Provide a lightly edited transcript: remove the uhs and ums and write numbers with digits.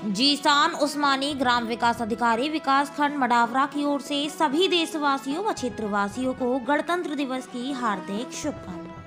जीसान उस्मानी ग्राम विकास अधिकारी विकास खंड मडावरा की ओर से सभी देशवासियों व क्षेत्रवासियों को गणतंत्र दिवस की हार्दिक शुभकामनाएं।